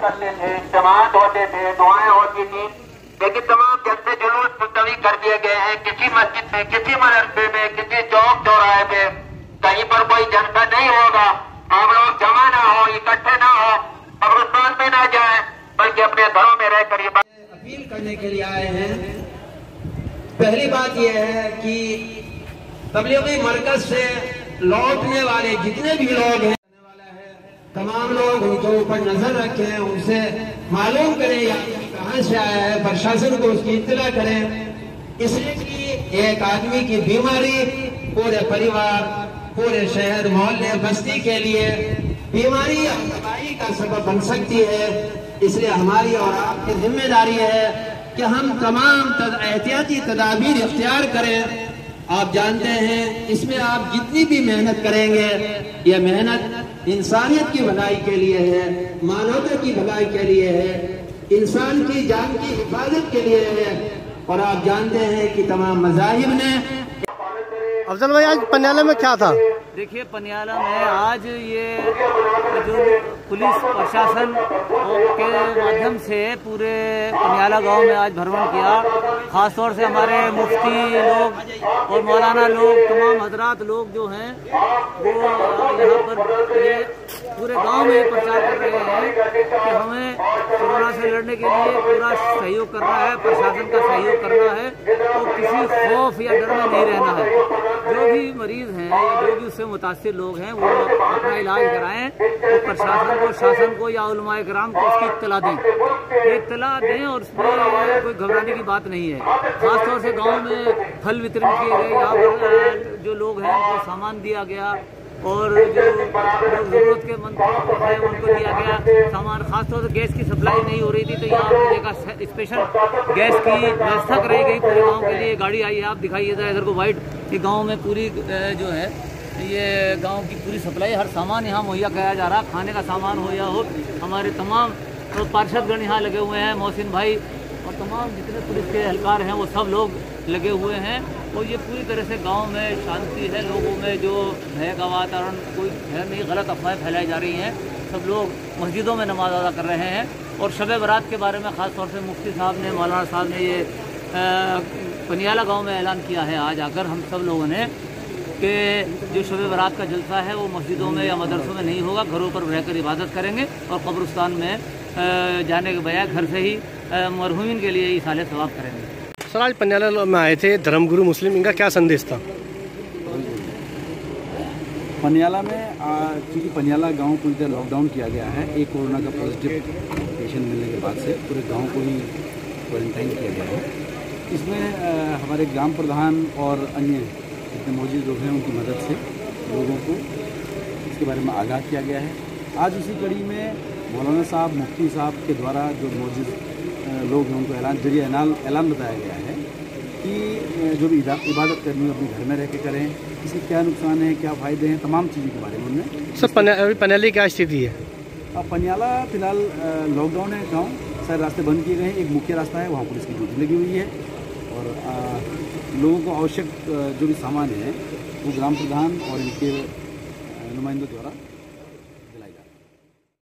करते थे, जमात होते थे, दुआएं होती थी, लेकिन तमाम जलसे जुलूस मुलतवी कर दिए गए हैं। किसी मस्जिद में, किसी मदरसे में, किसी चौक चौराहे पे कहीं पर कोई जलसा नहीं होगा। आप लोग जमा ना हो, इकट्ठे ना हो, कब्रिस्तान में ना जाए, बल्कि अपने घरों में रहकर ये अपील करने के लिए आए हैं। पहली बात यह है कि तबलीगी मरकज से लौटने वाले जितने भी लोग हैं, तमाम लोग उनके ऊपर नजर रखें, उनसे मालूम करें या कहाँ से आया है, प्रशासन को उसकी इत्तला करें। इसलिए कि एक आदमी की बीमारी पूरे परिवार, पूरे शहर, मोहल्ले, बस्ती के लिए बीमारी और तबाही का सबब बन सकती है। इसलिए हमारी और आपकी जिम्मेदारी है कि हम तमाम एहतियाती तदाबीर इख्तियार करें। आप जानते हैं इसमें आप जितनी भी मेहनत करेंगे, यह मेहनत इंसानियत की भलाई के लिए है, मानवता की भलाई के लिए है, इंसान की जान की हिफाजत के लिए है। और आप जानते हैं कि तमाम मज़ाहिब ने। अफजल भाई, आज पन्याला में क्या था? देखिए, पन्याला में आज ये जो पुलिस प्रशासन के माध्यम से पूरे पन्याला गांव में आज भ्रमण किया। खास तौर से हमारे मुफ्ती लोग और मौलाना लोग, तमाम हजरात लोग जो हैं वो यहाँ पर ये पूरे गांव में प्रचार कर रहे हैं कि हमें कोरोना से लड़ने के लिए पूरा सहयोग करना है, प्रशासन का सहयोग करना है, तो किसी खौफ या डर में नहीं रहना है। जो भी मरीज हैं या जो भी उससे मुतासिर लोग हैं वो अपना इलाज कराएं, तो प्रशासन को, शासन को या उलमाए किराम को उसकी इत्तला दें, इत्तला दें। और उसमें कोई घबराने की बात नहीं है। खास तौर से गांव में फल वितरण किए गए, यहाँ पर जो लोग हैं उनको सामान दिया गया और जो जरूरत के मंद है उनको दिया गया सामान। खासतौर से गैस की सप्लाई नहीं हो रही थी, तो यहाँ आपने देखा स्पेशल गैस की व्यवस्था कराई गई पूरे गांव के लिए। गाड़ी आई है, आप दिखाइए जरा इधर को वाइट, कि गांव में पूरी जो है ये गांव की पूरी सप्लाई, हर सामान यहाँ मुहैया कराया जा रहा, खाने का सामान हो या हो। हमारे तमाम तो पार्षदगण यहाँ लगे हुए हैं, मोहसिन भाई और तमाम जितने पुलिस के एहलकार हैं वो सब लोग लगे हुए हैं। और ये पूरी तरह से गांव में शांति है, लोगों में जो भय का वातावरण, कोई भय नहीं, गलत अफवाहें फैलाई जा रही हैं। सब लोग मस्जिदों में नमाज अदा कर रहे हैं। और शब बारात के बारे में ख़ास तौर से मुफ्ती साहब ने, मौलाना साहब ने ये पनियाला गांव में ऐलान किया है आज आकर हम सब लोगों ने, कि जो शब बारात का जलसा है वो मस्जिदों में या मदरसों में नहीं होगा, घरों पर रहकर इबादत करेंगे और कब्रिस्तान में जाने के बजाय घर से ही मरहूमिन के लिए इसाले सवाब करेंगे। सर, आज पन्याला में आए थे धर्मगुरु मुस्लिम, इनका क्या संदेश था? पन्याला में चूँकि पन्याला गांव पूरी तरह लॉकडाउन किया गया है, एक कोरोना का पॉजिटिव पेशेंट मिलने के बाद से पूरे गांव को ही क्वारंटाइन किया गया है। इसमें हमारे ग्राम प्रधान और अन्य जितने मौजूद लोग हैं उनकी मदद से लोगों को इसके बारे में आगाह किया गया है। आज उसी कड़ी में मौलाना साहब, मुफ्ती साहब के द्वारा जो मौजूद लोग हैं उनको ऐलान बताया गया है कि जो भी इबादत करनी है अपने घर में रह के करें, इसके क्या नुकसान है, क्या फ़ायदे हैं, तमाम चीज़ों के बारे में उन्होंने। सर, पन्याला की क्या स्थिति है? अब पन्याला फिलहाल लॉकडाउन है, गाँव सारे रास्ते बंद किए गए हैं। एक मुख्य रास्ता है, वहाँ पुलिस की ड्यूटी लगी हुई है और लोगों को आवश्यक जो भी सामान है वो ग्राम प्रधान और इनके नुमाइंदों द्वारा